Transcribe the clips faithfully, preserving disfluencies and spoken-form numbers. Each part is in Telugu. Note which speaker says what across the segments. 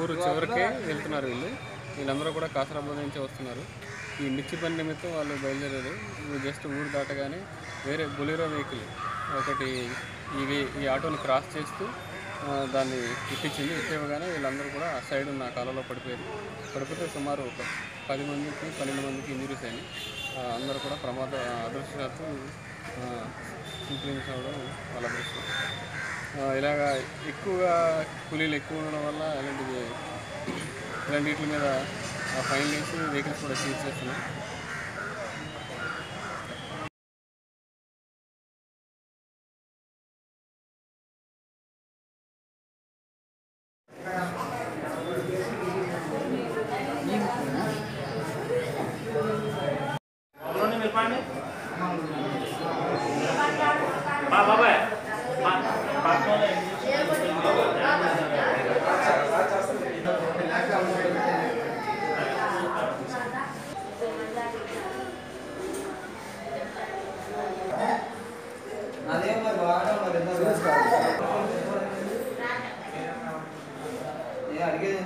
Speaker 1: ఊరు చివరికే వెళ్తున్నారు వీళ్ళు వీళ్ళందరూ కూడా కాసరాబాద్ నుంచి వస్తున్నారు. ఈ మిర్చి పని నిమిత్తం వాళ్ళు బయలుదేరారు. జస్ట్ ఊరు దాటగానే వేరే బొలీరో వెహికల్ ఒకటి ఇవి ఈ ఆటోని క్రాస్ చేస్తూ దాన్ని ఇప్పించింది. ఇప్పివ్వగానే వీళ్ళందరూ కూడా ఆ సైడ్ ఉన్న కాలంలో పడిపోయారు. పడిపోతే సుమారు ఒక పది మందికి పన్నెండు మందికి ఇంజరీస్ అయినాయి. అందరూ కూడా ప్రమాద అదృష్టవశాత్తు ఇంప్లిమెంట్స్ అవ్వడం వాళ్ళ అదృష్టం. ఇలాగా ఎక్కువగా కూలీలు ఎక్కువ ఉండడం వల్ల ఇలాంటివి ఇలాంటి వీటి మీద ఫైన్ వేసి వెహికల్స్ కూడా సీజ్ చేస్తున్నాం.
Speaker 2: అదే మరి బాగా మరి అడిగేది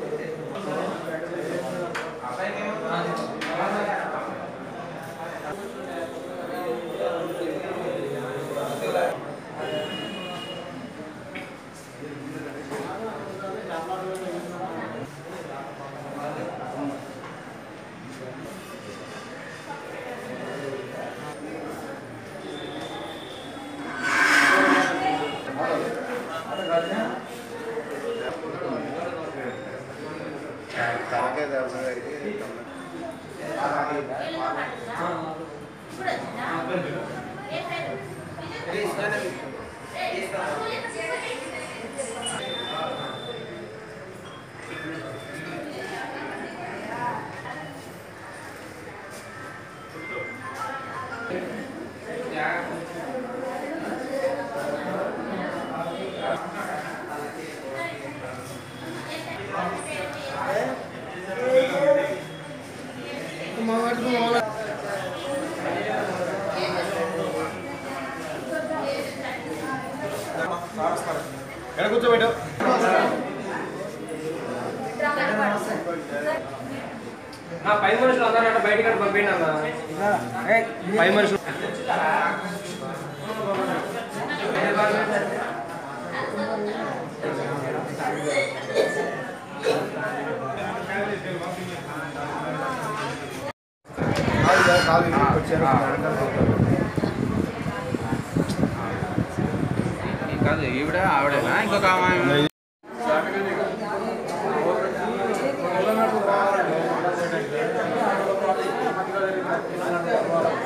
Speaker 3: ఎక్కడ కూర్చోబెట్టు
Speaker 4: పై మనుషులు అందరూ బయటకు పంపిండి పై మనుషులు కాదు ఈవిడ ఆవిడేనా ఇంకొక
Speaker 3: కిలోమీటర్